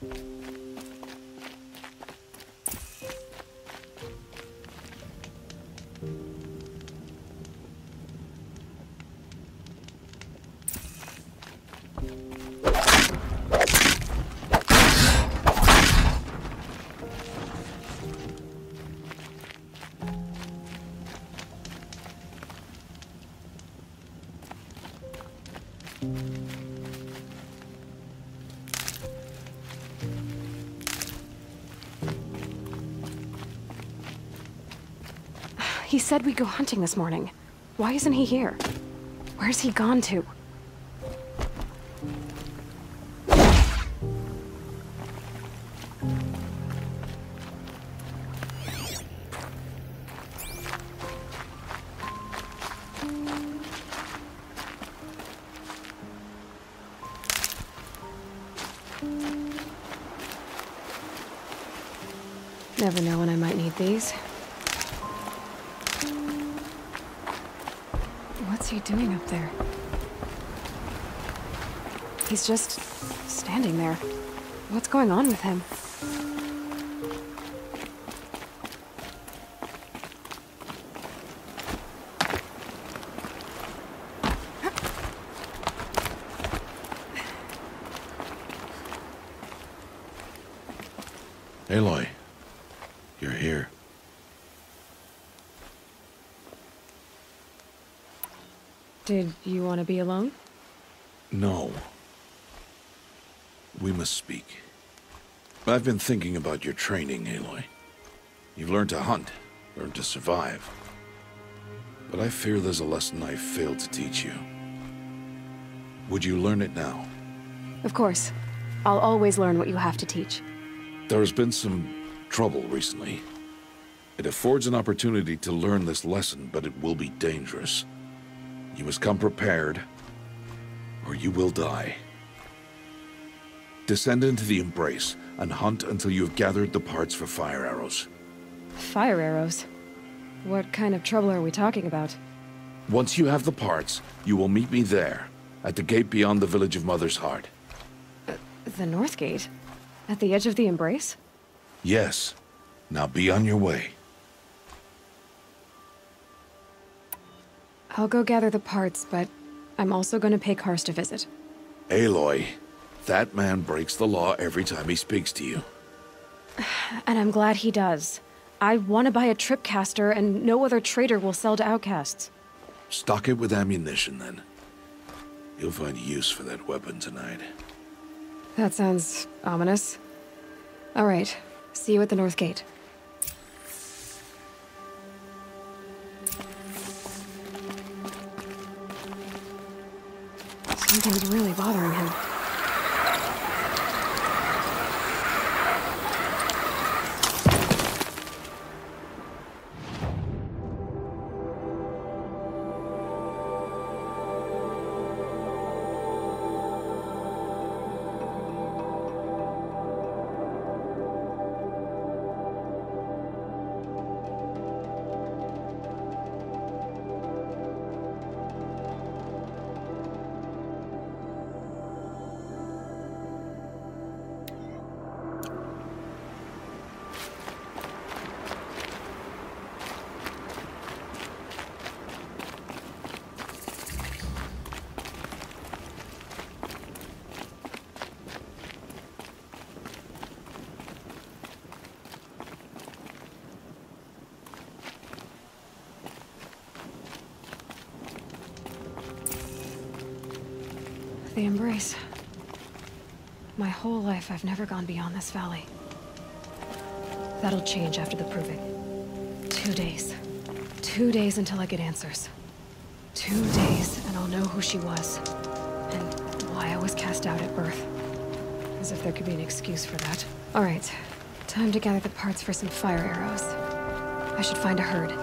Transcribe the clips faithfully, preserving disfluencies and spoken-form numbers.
He said we'd go hunting this morning. Why isn't he here? Where's he gone to? Never know when I might need these. What's he doing up there? He's just standing there. What's going on with him? Aloy, you're here. Did you want to be alone? No. We must speak. I've been thinking about your training, Aloy. You've learned to hunt, learned to survive. But I fear there's a lesson I failed to teach you. Would you learn it now? Of course. I'll always learn what you have to teach. There has been some trouble recently. It affords an opportunity to learn this lesson, but it will be dangerous. You must come prepared, or you will die. Descend into the Embrace, and hunt until you have gathered the parts for fire arrows. Fire arrows? What kind of trouble are we talking about? Once you have the parts, you will meet me there, at the gate beyond the village of Mother's Heart. Uh, the North Gate? At the edge of the Embrace? Yes. Now be on your way. I'll go gather the parts, but I'm also going to pay Karst a visit. Aloy, that man breaks the law every time he speaks to you. And I'm glad he does. I want to buy a tripcaster, and no other trader will sell to outcasts. Stock it with ammunition, then. You'll find use for that weapon tonight. That sounds ominous. All right, see you at the North Gate. Something's really bothering him. The Embrace. My whole life, I've never gone beyond this valley. That'll change after the proving. Two days. Two days until I get answers. Two days, and I'll know who she was. And why I was cast out at birth. As if there could be an excuse for that. All right. Time to gather the parts for some fire arrows. I should find a herd.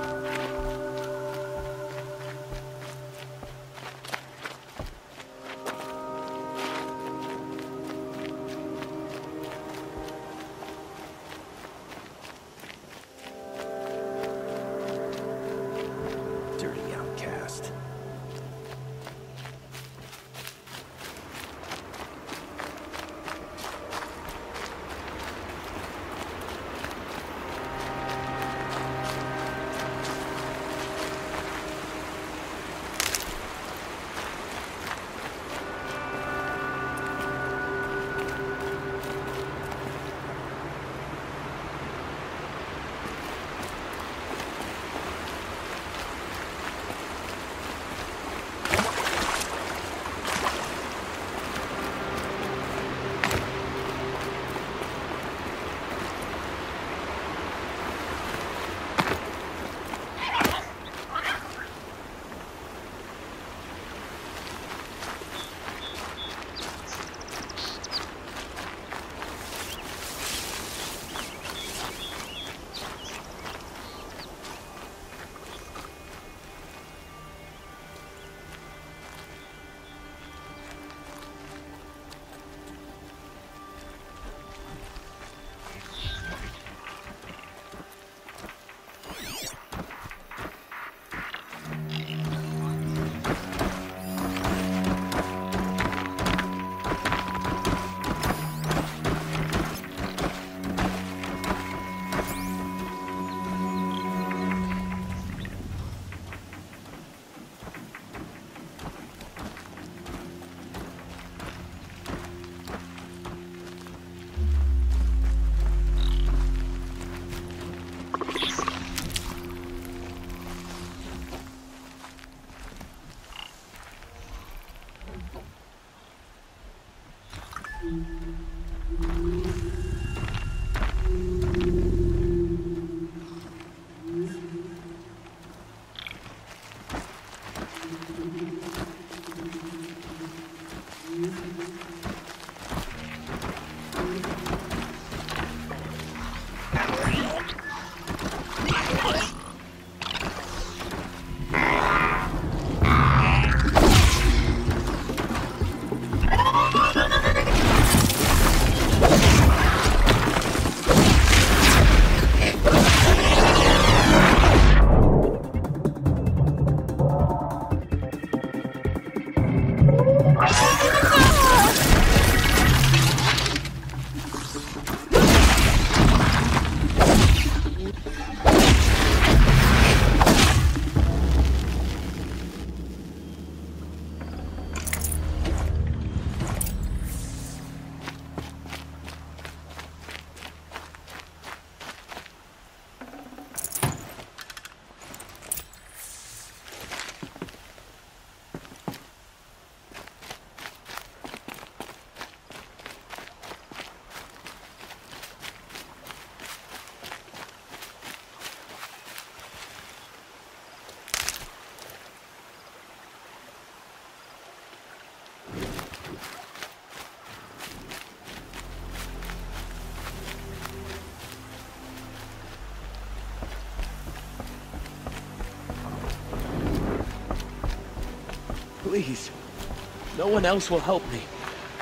Please. No one else will help me.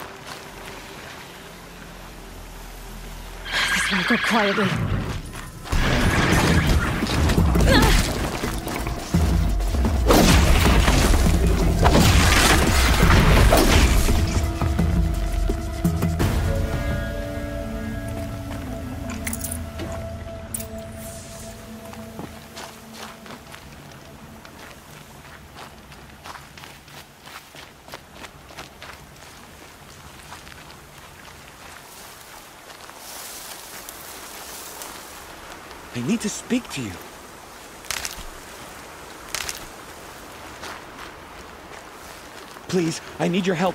This won't go quietly. I need to speak to you. Please, I need your help.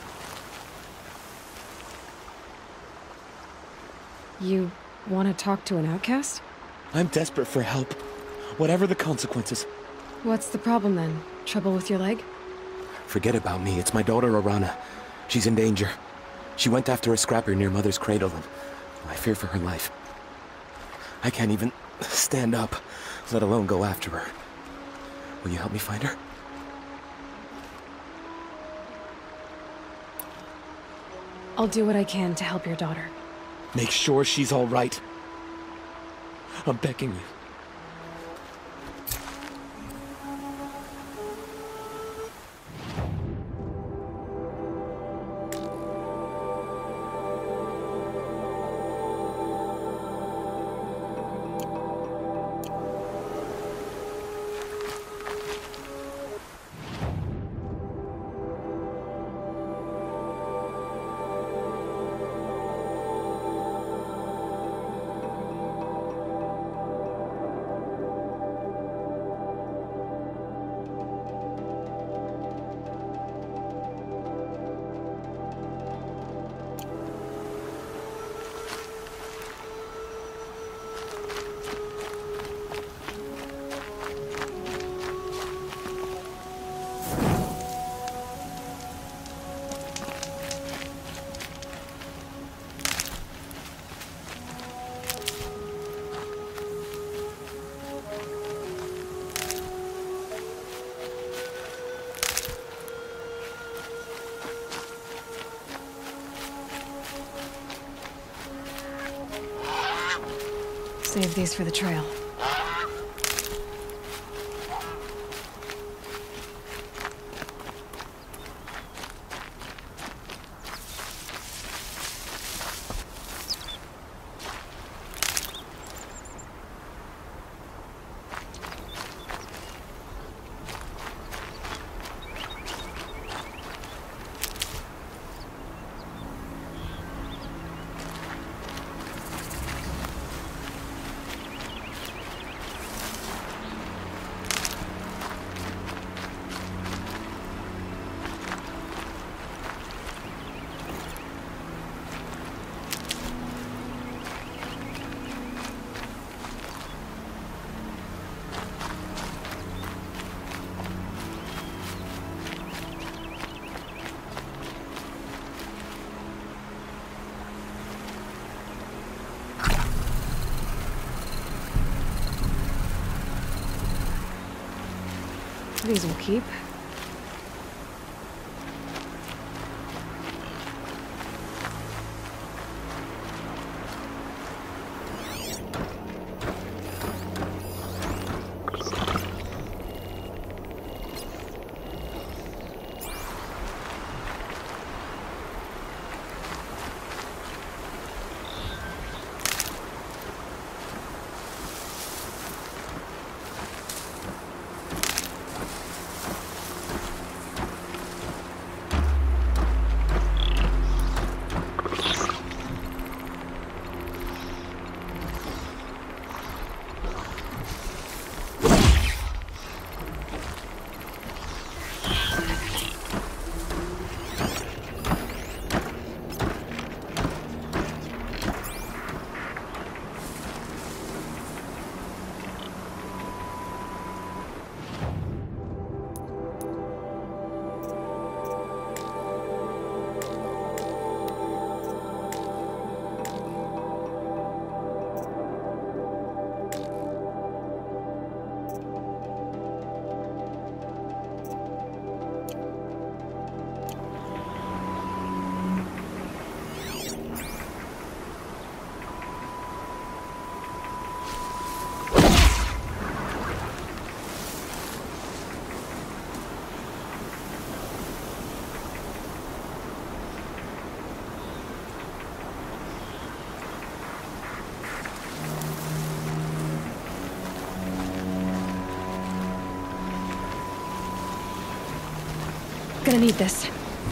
You want to talk to an outcast? I'm desperate for help. Whatever the consequences. What's the problem then? Trouble with your leg? Forget about me. It's my daughter, Arana. She's in danger. She went after a scrapper near Mother's cradle, and I fear for her life. I can't even stand up, let alone go after her. Will you help me find her? I'll do what I can to help your daughter. Make sure she's all right. I'm begging you. Save these for the trail. These will keep. Gonna need this.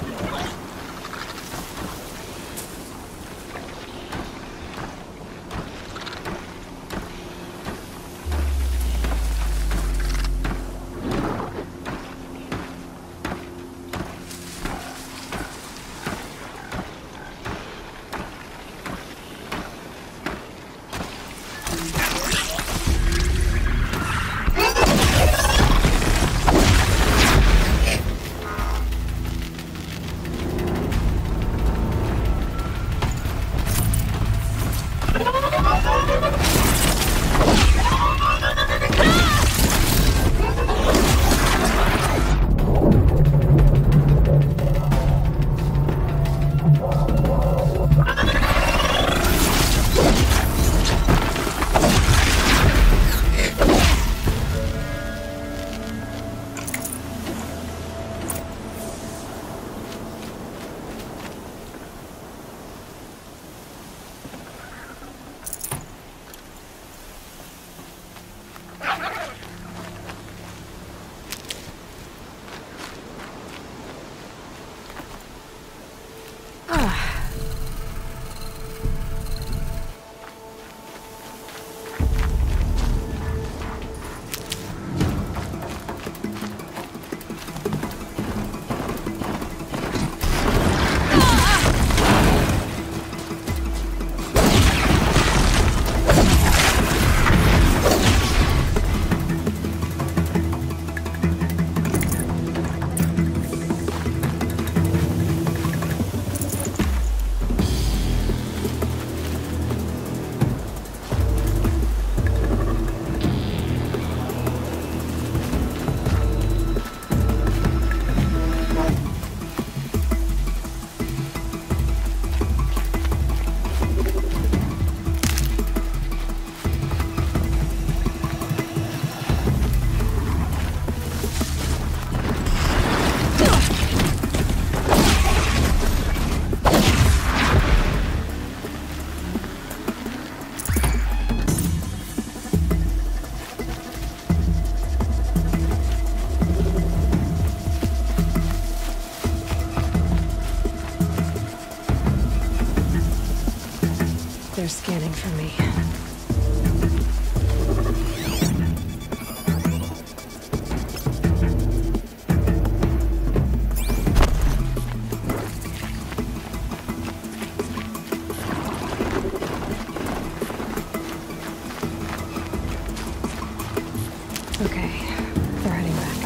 They're scanning for me. Okay, they're heading back.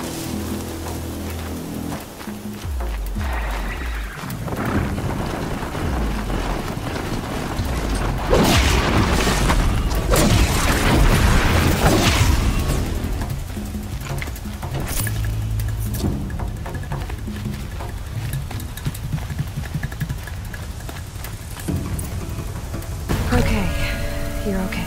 Okay, you're okay.